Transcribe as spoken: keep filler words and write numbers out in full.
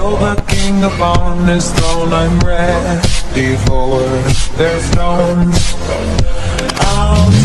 Hail the king upon his throne, I'm ready for their stones. I'll